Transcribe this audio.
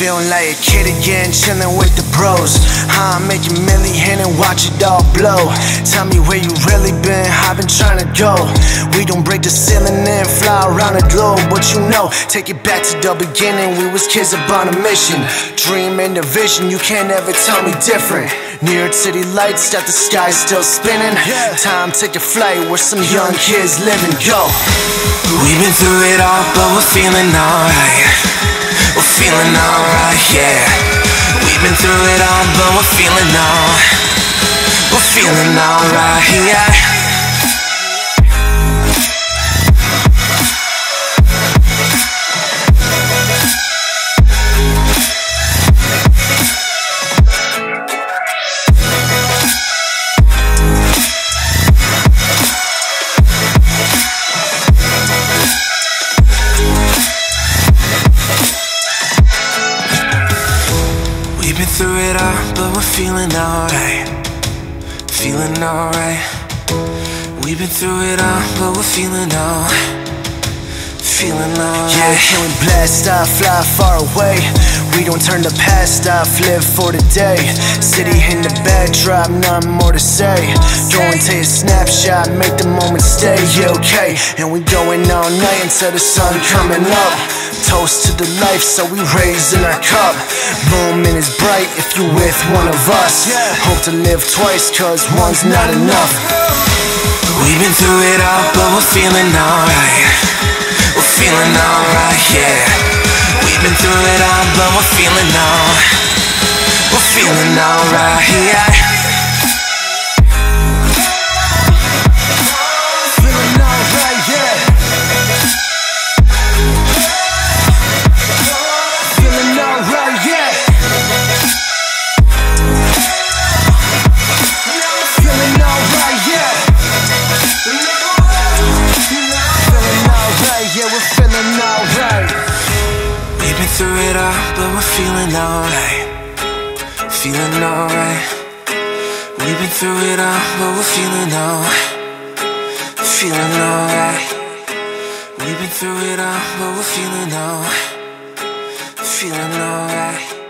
Feeling like a kid again, chilling with the bros. I'm making million and watch it all blow. Tell me where you really been, I've been trying to go. We don't break the ceiling and fly around the globe. But you know, take it back to the beginning. We was kids up on a mission. Dream and the vision, you can't ever tell me different. New York City lights, got the sky still spinning. Time take a flight where some young kids live and go. We've been through it all, but we're feeling alright. We're feeling alright, yeah. We've been through it all, but we're feeling alright, yeah. We've been through it all, but we're feeling alright. Feeling alright. We've been through it all, but we're feeling alright. Feeling alright. Yeah, can we blast off, fly far away? We don't turn the past off, live for the day. City in the backdrop, nothing more to say. Go and take a snapshot, make the moment stay. Yeah, okay, and we going all night until the sun coming up. Toast to the life, so we raising our cup. Moment is bright if you with one of us. Hope to live twice, cause one's not enough. We've been through it all, but we're feeling alright. We're feeling alright, yeah. We've been through it all, but we're feeling alright, yeah. We've been through it all, but we're feeling alright. Feeling alright. We've been through it all, but we're feeling alright. Feeling alright. We've been through it all, but we're feeling alright. Feeling alright.